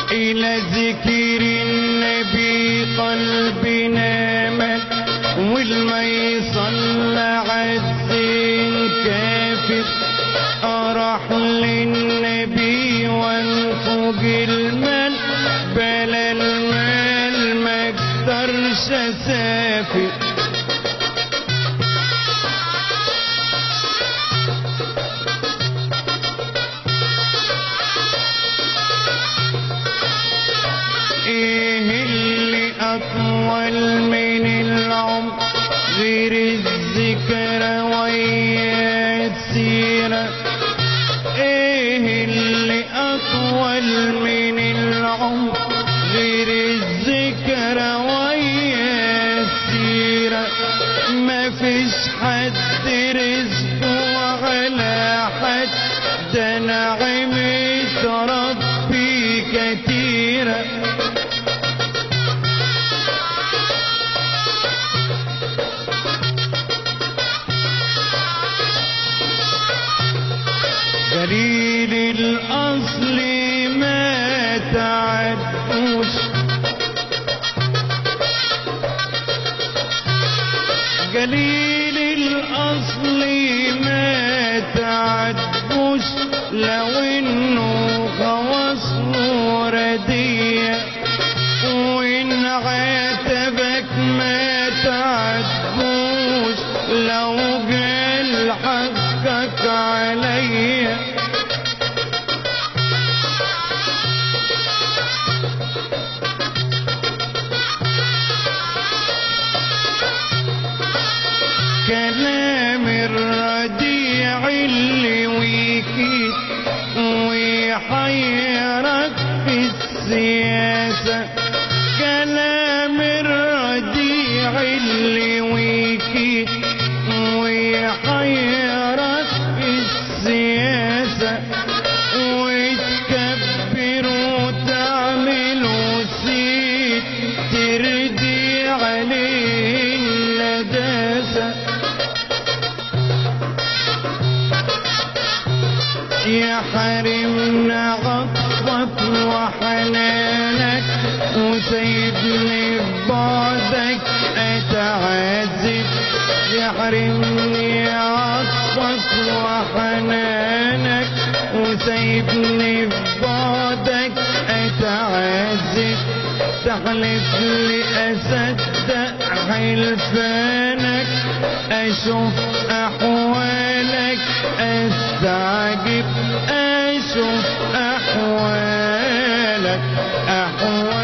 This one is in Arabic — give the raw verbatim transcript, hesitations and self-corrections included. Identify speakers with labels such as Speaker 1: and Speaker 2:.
Speaker 1: إلى ذكر النبي قلبنا مال، والما يصلى عالزين كافر. أروح للنبي وانفق المال، بلا المال ما اقدرش اسافر. ايه اللي اطول من العمر غير الذكرى ويا السيرة؟ ايه اللي اطول من العمر غير الذكرى ويا السيرة؟ ما فيش حد رزقه على حد، ده نعمة ربي كتيرة. قليل الأصل ما تعدوش، قليل الأصل ما تعدوش، لو إنه خواصله ردية، وإن عاتبك ما تعدوش، لو قال حقك عليا. كلام الرديع اللي ويكيد ويحيرك في السياسة، كلام الرديع اللي ويكيد ويحيرك في السياسة، وتكبر وتعمل وسيد تردي عليه اللداسة. يا حرمنا عطفك وحنانك، وسيبني ببعدك أتعذب. يا حرمني عطفك وحنانك، وسيبني ببعدك أتعذب. تحلف لي أصدق حلفانك، أشوف أحوالك أستعجب، أشوف أحوالك أحوالك